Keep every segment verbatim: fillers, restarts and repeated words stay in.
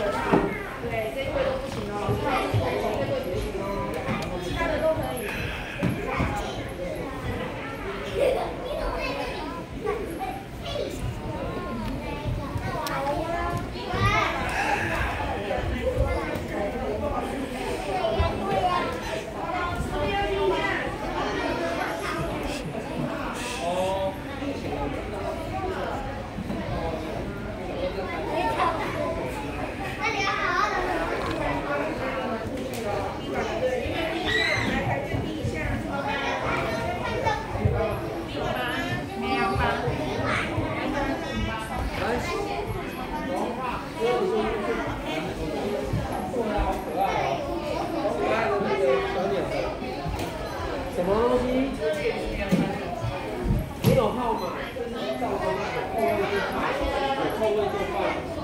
对，这一柜都不行哦，这柜不行哦，其他的都可以。 什么东西？没有号码，照着那个扣位就放，有扣位就放。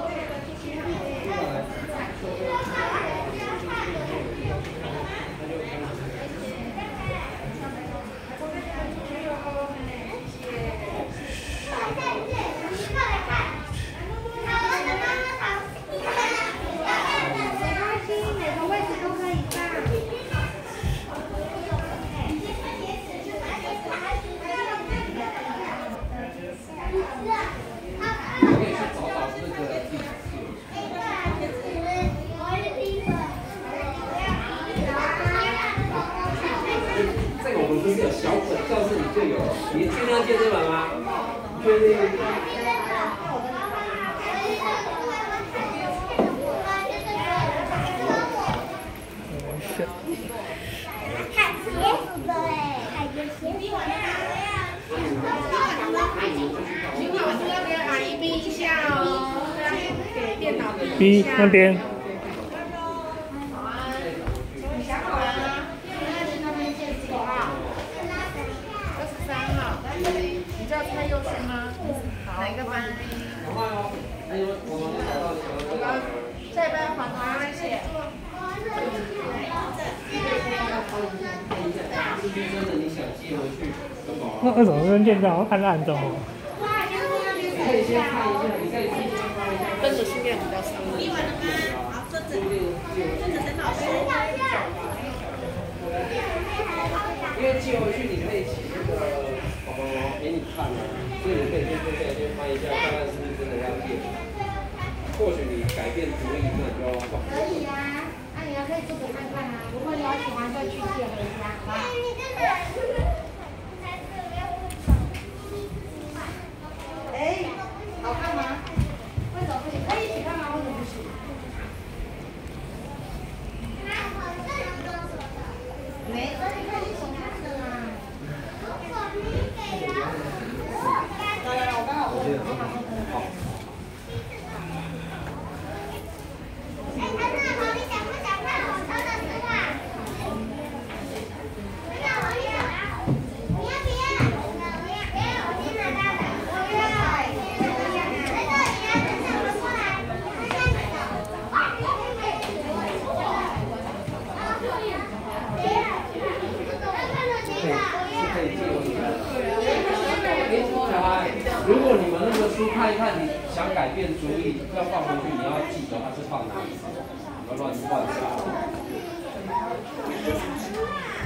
不是有小本教室里就有，你确定要借这本吗？确定。 看鞋子的嘞，看鞋子。 今晚我要给阿姨逼一下哦，给电脑逼那边。 你知道蔡佑勋吗？好，哪个班？下一班要还他那些。 那为什么跟见到看暗中？ 你可以先看一下，你可以先看一下。 跟着训练比较少。 你完了吗？好，坐着，坐着陈老师。 因为寄回去你可以写那个宝宝给你看啊，所以你可以先坐下来先翻一下，看看是不是真的要练。或许你改变主意，那你就要放。 可以啊，那你要可以坐着看看啊，如果你要喜欢再去借回家，好不好？哎，好看吗？为什么不行？可以一起看吗？为什么不行？没，那你可以一起看的啦。来来来，我刚好我我马上跟。好。哎，他那好，你想不想看我抽的书啊？不要，我要。你要不要？不要，不要，我先拿到的。我要。那个你要等什么过来？我下你的。 可以借我一下。小孩，如果你们那个书看一看，你想改变主意要放回去，你要记得它是放哪里，不要乱乱放。